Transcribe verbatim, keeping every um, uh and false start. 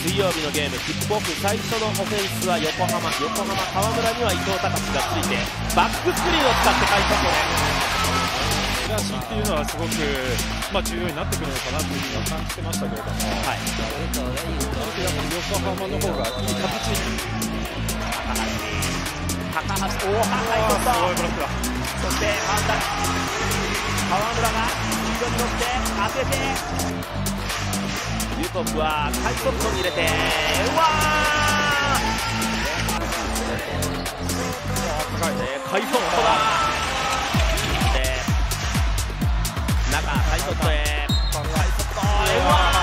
水曜日のゲームキックオフ最初のオフェンスは横浜横浜河村には伊藤隆がついてバックスクリーンを使って開拓出だしっていうのはすごく、まあ、重要になってくるのかなというふうには感じてましたけれども、はい、横浜の方がいい形に高橋高橋おお高いことすごいブロックだ。そして河村河村がスピードに乗って当ててユートップはハイソフトに入れてうわー高いねハイソフトだで中ハイソフトへハイソフトへうわー